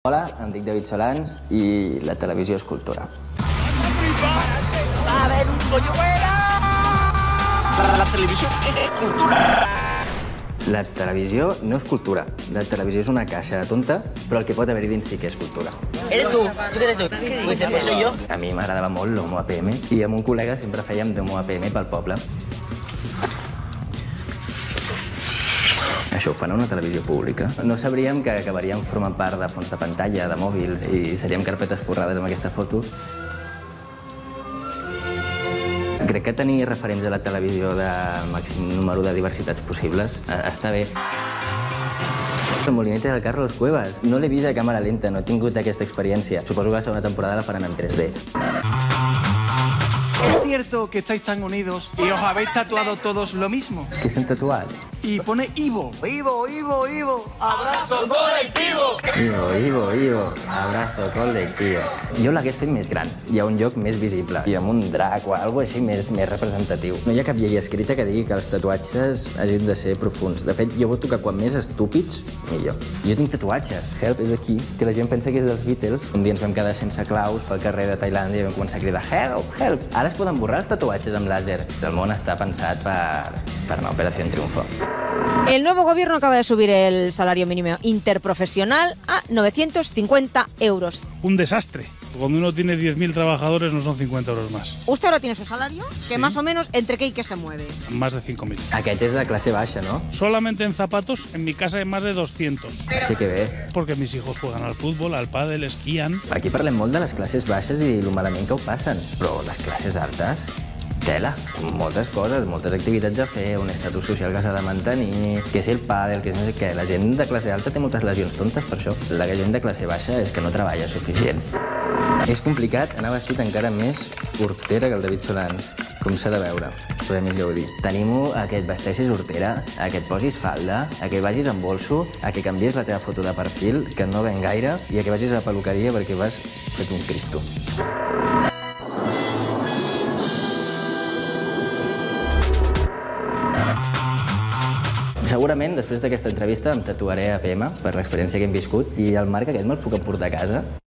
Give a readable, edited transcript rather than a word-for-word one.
Hola, em dic David Solans i la televisió és cultura. La televisió és cultura. La televisió no és cultura. La televisió és una caixa de tonta, però el que pot haver-hi dins sí que és cultura. ¿Eres tú? ¿Sí que eres tú? ¿Qué dices? Pues soy yo. A mi m'agradava molt l'Homo APM i amb un col·lega sempre fèiem d'Homo APM pel poble. Això ho fan a una televisió pública. No sabríem que acabaríem formant part de fons de pantalla, de mòbils, i seríem carpetes forrades amb aquesta foto. Crec que tenir referents a la televisió de màxim número de diversitats possibles està bé. El Molinete del Carlos Cuevas. No l'he vist a càmera lenta, no he tingut aquesta experiència. Suposo que la segona temporada la faran en 3D. ¿Es cierto que estáis tan unidos y os habéis tatuado todos lo mismo? Què s'han tatuat? Y pone Ivo. Ivo, Ivo, Ivo. Abrazo colectivo. Ivo, abrazo colectivo. Jo l'hagués fet més gran. Hi ha un lloc més visible i amb un drac o alguna cosa així més representatiu. No hi ha cap llei escrita que digui que els tatuatges hagin de ser profuns. De fet, jo voto que quan més estúpids, millor. Jo tinc tatuatges. Help és aquí, que la gent pensa que és dels Beatles. Un dia ens vam quedar sense claus pel carrer de Tailàndia i vam començar a cridar help, help. Ara es poden borrar els tatuatges amb làser. El món està pensat per una operació en triunfo. El nuevo gobierno acaba de subir el salario mínimo interprofesional a 950 euros. Un desastre. Cuando uno tiene 10.000 trabajadores no son 50 euros más. ¿Usted ahora tiene su salario? Que más o menos, ¿entre qué y qué se mueve? Más de 5.000. Aquest és de classe baixa, no? Solamente en zapatos, en mi casa hay más de 200. Sí que bé. Porque mis hijos juegan al fútbol, al pádel, esquían. Aquí parlem molt de les classes baixes i lo malament que ho passen. Però les classes altes, tela. Són moltes coses, moltes activitats a fer, un estatus social que s'ha de mantenir, que és el pàdel, que és no sé què. La gent de classe alta té moltes lesions tontes per això. La gent de classe baixa és que no treballa suficient. És complicat anar vestit encara més hortera que el David Solans, com s'ha de veure, però a més gaudir. T'animo a que et vesteixis hortera, a que et posis falda, a que vagis amb bolso, a que canvies la teva foto de perfil, que no ven gaire, i a que vagis a la peluqueria perquè vas fet un cristo. Segurament, després d'aquesta entrevista, em tatuaré APM per l'experiència que hem viscut i el marc aquest me'l puc emportar a casa.